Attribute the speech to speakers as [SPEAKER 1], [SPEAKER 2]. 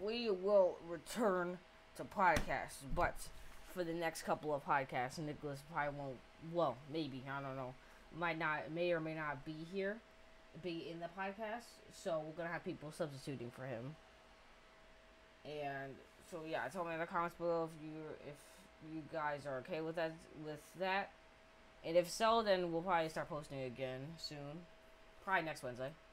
[SPEAKER 1] we will return to podcasts, but for the next couple of podcasts, Nicholas probably won't. Well, maybe, I don't know. May or may not be here, be in the podcast. So we're gonna have people substituting for him. And so yeah, tell me in the comments below if you guys are okay with that. And if so, then we'll probably start posting again soon. Probably next Wednesday.